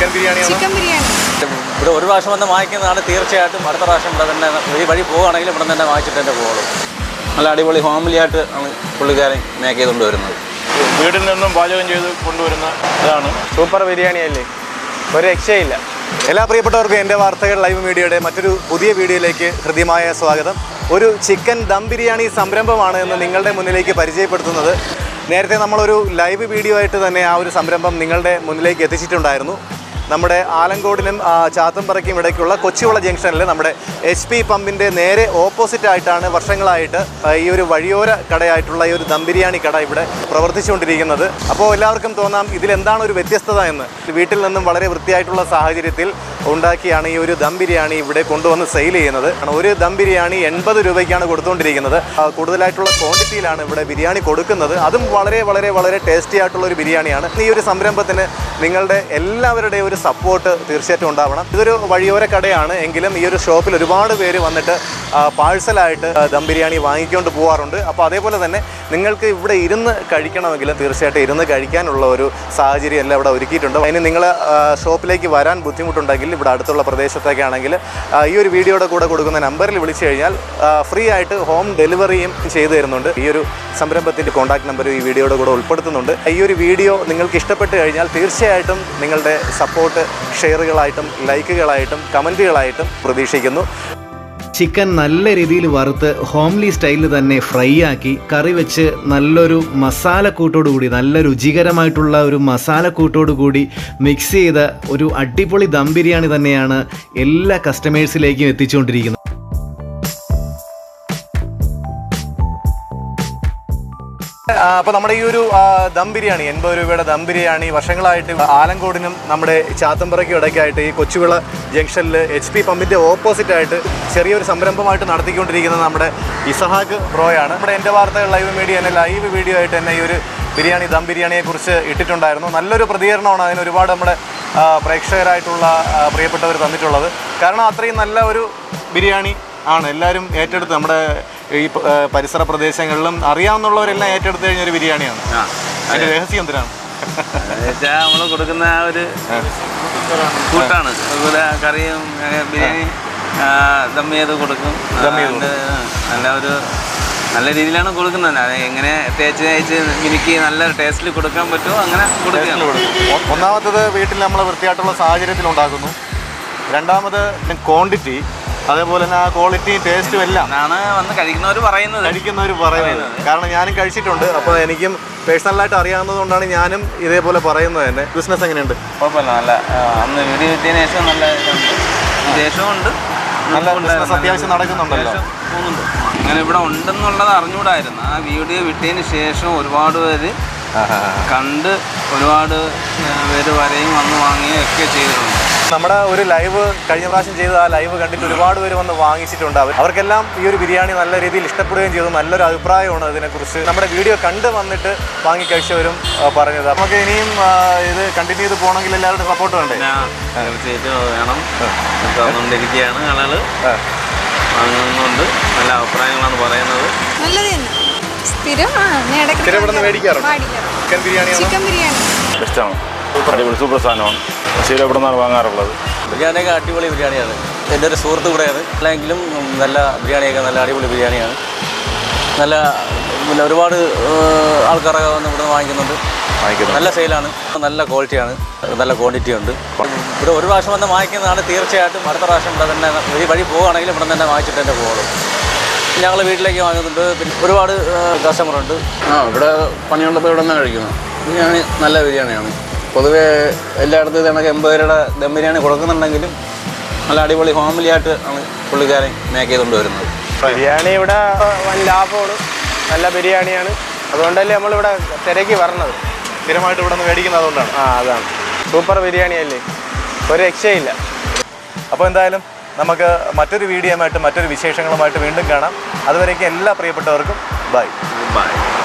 Chicken biryani ഇവിടെ ഒരു പ്രാവശ്യം വന്ന് വാങ്ങിക്കുന്നതാണ് തീർച്ചയായിട്ടും അടുത്ത പ്രാവശ്യം ഇവിടെ തന്നെ ഈ വഴി പോവുകയാണെങ്കിൽ ഇവിടെ തന്നെ വാങ്ങിച്ചിട്ട് തന്നെ പോകുള്ളൂ. നല്ല അടിപൊളി ഹോംലി ആയിട്ട് ആണ് പുള്ളിക്കാരൻ മേക്ക് ചെയ്തുകൊണ്ട് വരുന്നത്. വീട്ടിൽ നിന്നും പാചകം ചെയ്ത് കൊണ്ടുവരുന്ന ഇതാണ്. സൂപ്പർ ബിരിയാണി അല്ലേ, ഒരു രക്ഷയില്ല. എല്ലാ പ്രിയപ്പെട്ടവർക്കും എൻ്റെ വാർത്തകൾ ലൈവ് മീഡിയയുടെ മറ്റൊരു പുതിയ വീഡിയോയിലേക്ക് ഹൃദ്യമായ സ്വാഗതം. ഒരു ചിക്കൻ ദം ബിരിയാണി സംരംഭമാണ് എന്ന് നിങ്ങളുടെ മുന്നിലേക്ക് പരിചയപ്പെടുത്തുന്നത്. നേരത്തെ നമ്മളൊരു ലൈവ് വീഡിയോ ആയിട്ട് തന്നെ ആ ഒരു സംരംഭം നിങ്ങളുടെ മുന്നിലേക്ക് എത്തിച്ചിട്ടുണ്ടായിരുന്നു. നമ്മുടെ ആലങ്കോടിനും ചാത്തമ്പറയ്ക്കും ഇടയ്ക്കുള്ള കൊച്ചിവിള ജംഗ്ഷനിൽ നമ്മുടെ HP പമ്പിൻ്റെ നേരെ ഓപ്പോസിറ്റ് ആയിട്ടാണ് വർഷങ്ങളായിട്ട് ഈ ഒരു വഴിയോര കടയായിട്ടുള്ള ഈ ഒരു ദം ബിരിയാണി കട ഇവിടെ പ്രവർത്തിച്ചുകൊണ്ടിരിക്കുന്നത്. അപ്പോൾ എല്ലാവർക്കും തോന്നാം ഇതിലെന്താണ് ഒരു വ്യത്യസ്തത എന്ന്. വീട്ടിൽ നിന്നും വളരെ വൃത്തിയായിട്ടുള്ള സാഹചര്യത്തിൽ ഉണ്ടാക്കിയാണ് ഈ ഒരു ദം ബിരിയാണി ഇവിടെ കൊണ്ടുവന്ന് സെയിൽ ചെയ്യുന്നത്. ഒരു ദം ബിരിയാണി 80 രൂപയ്ക്കാണ് കൊടുത്തുകൊണ്ടിരിക്കുന്നത്. കൂടുതലായിട്ടുള്ള ക്വാണ്ടിറ്റിയിലാണ് ഇവിടെ ബിരിയാണി കൊടുക്കുന്നത്. അതും വളരെ വളരെ വളരെ ടേസ്റ്റി ആയിട്ടുള്ള ഒരു ബിരിയാണിയാണ്. ഈ ഒരു സംരംഭത്തിന് നിങ്ങളുടെ എല്ലാവരുടെയും ഒരു സപ്പോർട്ട് തീർച്ചയായിട്ടും ഉണ്ടാവണം. ഇതൊരു വഴിയോര കടയാണ് എങ്കിലും ഈ ഒരു ഷോപ്പിൽ ഒരുപാട് പേര് വന്നിട്ട് പാഴ്സലായിട്ട് ദം ബിരിയാണി വാങ്ങിക്കൊണ്ട് പോകാറുണ്ട്. അപ്പോൾ അതേപോലെ തന്നെ നിങ്ങൾക്ക് ഇവിടെ ഇരുന്ന് കഴിക്കണമെങ്കിൽ തീർച്ചയായിട്ടും ഇരുന്ന് കഴിക്കാനുള്ള ഒരു സാഹചര്യം എല്ലാം ഇവിടെ ഒരുക്കിയിട്ടുണ്ട്. അതിന് നിങ്ങൾ ഷോപ്പിലേക്ക് വരാൻ ബുദ്ധിമുട്ടുണ്ടെങ്കിൽ ഇവിടെ അടുത്തുള്ള പ്രദേശത്തേക്കാണെങ്കിൽ ഈ ഒരു വീഡിയോയുടെ കൂടെ കൊടുക്കുന്ന നമ്പറിൽ വിളിച്ചു കഴിഞ്ഞാൽ ഫ്രീ ആയിട്ട് ഹോം ഡെലിവറിയും ചെയ്തു തരുന്നുണ്ട്. ഈ ഒരു സംരംഭത്തിൻ്റെ കോൺടാക്ട് നമ്പർ ഈ വീഡിയോയുടെ കൂടെ ഉൾപ്പെടുത്തുന്നുണ്ട്. ഈ ഒരു വീഡിയോ നിങ്ങൾക്ക് ഇഷ്ടപ്പെട്ട് കഴിഞ്ഞാൽ തീർച്ചയായിട്ടും നിങ്ങളുടെ സപ്പോർട്ട് ഷെയറുകളായിട്ടും ലൈക്കുകളായിട്ടും കമൻറ്റുകളായിട്ടും പ്രതീക്ഷിക്കുന്നു. ചിക്കൻ നല്ല രീതിയിൽ വറുത്ത് ഹോംലി സ്റ്റൈലിൽ തന്നെ ഫ്രൈ ആക്കി കറി വെച്ച് നല്ലൊരു മസാലക്കൂട്ടോടു കൂടി നല്ല രുചികരമായിട്ടുള്ള ഒരു മസാലക്കൂട്ടോടു കൂടി മിക്സ് ചെയ്ത ഒരു അടിപൊളി ദം ബിരിയാണി തന്നെയാണ് എല്ലാ കസ്റ്റമേഴ്സിലേക്കും എത്തിച്ചുകൊണ്ടിരിക്കുന്നത്. അപ്പോൾ നമ്മുടെ ഈ ഒരു ദം ബിരിയാണി 80 രൂപയുടെ ദം ബിരിയാണി വർഷങ്ങളായിട്ട് ആലങ്കോടിനും നമ്മുടെ ചാത്തമ്പറയ്ക്കും ഇടയ്ക്കായിട്ട് ഈ കൊച്ചുവിള ജംഗ്ഷനിൽ HP പമ്പിൻ്റെ ഓപ്പോസിറ്റായിട്ട് ചെറിയൊരു സംരംഭമായിട്ട് നടത്തിക്കൊണ്ടിരിക്കുന്നത് നമ്മുടെ ഇസഹാക്ക് ബ്രോയാണ്. നമ്മുടെ എൻ്റെ വാർത്തകൾ ലൈവ് മീഡിയ എന്നെ ലൈവ് വീഡിയോ ആയിട്ട് തന്നെ ഈ ഒരു ബിരിയാണി ദം ബിരിയാണിയെക്കുറിച്ച് ഇട്ടിട്ടുണ്ടായിരുന്നു. നല്ലൊരു പ്രതികരണമാണ് അതിന് ഒരുപാട് നമ്മുടെ പ്രേക്ഷകരായിട്ടുള്ള പ്രിയപ്പെട്ടവർ തന്നിട്ടുള്ളത്. കാരണം അത്രയും നല്ല ഒരു ബിരിയാണി ആണ് എല്ലാവരും ഏറ്റെടുത്ത് നമ്മുടെ ഈ പരിസര പ്രദേശങ്ങളിലും അറിയാവുന്നവരെല്ലാം ഏറ്റെടുത്ത് കഴിഞ്ഞ ഒരു ബിരിയാണിയാണ്. അതിൻ്റെ രഹസ്യം എന്തിനാണ് നമ്മൾ കൊടുക്കുന്ന ഒരു കൂട്ടാണ്. കറിയും ബിരിയാണി ദം ചെയ്ത് കൊടുക്കും. നല്ല രീതിയിലാണ് കൊടുക്കുന്നത്. അത് എങ്ങനെ തേച്ച് മിനുക്കി നല്ല ടേസ്റ്റിൽ കൊടുക്കാൻ പറ്റുമോ അങ്ങനെ കൊടുക്കുകയാണ്. ഒന്നാമത്തത് വീട്ടിൽ നമ്മൾ വൃത്തിയായിട്ടുള്ള സാഹചര്യത്തിൽ ഉണ്ടാക്കുന്നു. രണ്ടാമത് ക്വാണ്ടിറ്റി, അതേപോലെ തന്നെ ആ ക്വാളിറ്റിയും ടേസ്റ്റും എല്ലാം ആണ് വന്ന് കഴിക്കുന്നവർ പറയുന്നത്. കാരണം ഞാനും കഴിച്ചിട്ടുണ്ട്. അപ്പോൾ എനിക്കും പേഴ്സണലായിട്ട് അറിയാവുന്നത് കൊണ്ടാണ് ഞാനും ഇതേപോലെ പറയുന്നത് തന്നെ. ബിസിനസ് എങ്ങനെയുണ്ട്? കുഴപ്പമില്ല, നല്ല അന്ന് വീഡിയോ കിട്ടിയതിന് ശേഷം നല്ല ശേഷമുണ്ട്, നല്ല ബിസിനസ് അത്യാവശ്യം നടക്കുന്നുണ്ടല്ലോ. അങ്ങനെ ഇവിടെ ഉണ്ടെന്നുള്ളത് അറിഞ്ഞുകൂടായിരുന്നു. ആ വീഡിയോ വിട്ടതിന് ശേഷം ഒരുപാട് പേര് കണ്ട് ഒരുപാട് പേര് വരെയും വന്ന് വാങ്ങുകയും ഒക്കെ ചെയ്തിട്ടുണ്ട്. നമ്മുടെ ഒരു ലൈവ് കഴിഞ്ഞ പ്രാവശ്യം ചെയ്ത് ആ ലൈവ് കണ്ടിട്ട് ഒരുപാട് പേര് വന്ന് വാങ്ങിച്ചിട്ടുണ്ട്. അവർക്കെല്ലാം ഈ ഒരു ബിരിയാണി നല്ല രീതിയിൽ ഇഷ്ടപ്പെടുകയും ചെയ്തു. നല്ലൊരു അഭിപ്രായമാണ് അതിനെക്കുറിച്ച് നമ്മുടെ വീഡിയോ കണ്ട് വന്നിട്ട് വാങ്ങിക്കഴിച്ചവരും പറഞ്ഞത്. നമുക്ക് ഇനിയും ഇത് കണ്ടിന്യൂ ചെയ്ത് പോകണമെങ്കിൽ എല്ലാവരുടെ സപ്പോർട്ട് വേണ്ടേ? തീർച്ചയായിട്ടും വേണം. വന്നുകൊണ്ടിരിക്കുകയാണ്, ആളുകൾ വാങ്ങുന്നുണ്ട്, നല്ല അഭിപ്രായങ്ങളാണ് പറയുന്നത്. ചിക്കൻ ബിരിയാണി ബെസ്റ്റാണ്, സൂപ്പർ സാധനമാണ്. ശരി, എവിടെ നിന്നാണ് വാങ്ങാറുള്ളത്? ബിരിയാണിയൊക്കെ അടിപൊളി ബിരിയാണിയാണ്. എൻ്റെ ഒരു സുഹൃത്ത് കൂടെയാണ്. അല്ലെങ്കിലും നല്ല ബിരിയാണിയൊക്കെ നല്ല അടിപൊളി ബിരിയാണിയാണ്. നല്ല പിന്നെ ഒരുപാട് ആൾക്കാരൊക്കെ വന്ന് ഇവിടെ നിന്ന് വാങ്ങിക്കുന്നുണ്ട്. നല്ല സെയിലാണ്, നല്ല ക്വാളിറ്റിയാണ്, നല്ല ക്വാണ്ടിറ്റി ഉണ്ട്. ഇവിടെ ഒരു പ്രാവശ്യം വന്ന് വാങ്ങിക്കുന്നതാണ് തീർച്ചയായിട്ടും അടുത്ത പ്രാവശ്യം ഇവിടെ തന്നെ ഈ വഴി പോവുകയാണെങ്കിൽ ഇവിടെ തന്നെ വാങ്ങിച്ചിട്ട് തന്നെ പോകുള്ളൂ. ഞങ്ങൾ വീട്ടിലേക്ക് വാങ്ങുന്നുണ്ട്. പിന്നെ ഒരുപാട് കസ്റ്റമറുണ്ട്. ഇവിടെ പണിയുള്ളപ്പോൾ ഇവിടെ നിന്ന് കഴിക്കുന്നു. ബിരിയാണി നല്ല ബിരിയാണിയാണ്. പൊതുവേ എല്ലായിടത്തും ഇതേണക്ക് 80 രൂപയുടെ ദം ബിരിയാണി കൊടുക്കുന്നുണ്ടെങ്കിലും നല്ല അടിപൊളി ഹോംലി ആയിട്ട് ആണ് പുള്ളിക്കാരൻ മേക്ക് ചെയ്തുകൊണ്ട് വരുന്നത്. ബിരിയാണി ഇവിടെ വൻ ലാഭമാണ്, നല്ല ബിരിയാണിയാണ്. അതുകൊണ്ടല്ലേ നമ്മളിവിടെ തിരക്കി വരണത്. സ്ഥിരമായിട്ട് ഇവിടെ നിന്ന് മേടിക്കുന്നത് അതുകൊണ്ടാണ്. അതാണ്. സൂപ്പർ ബിരിയാണി അല്ലേ, ഒരു രക്ഷയില്ല. അപ്പോൾ എന്തായാലും നമുക്ക് മറ്റൊരു വീഡിയോയുമായിട്ട് മറ്റൊരു വിശേഷങ്ങളുമായിട്ട് വീണ്ടും കാണാം. അതുവരേക്കും എല്ലാ പ്രിയപ്പെട്ടവർക്കും ബൈ.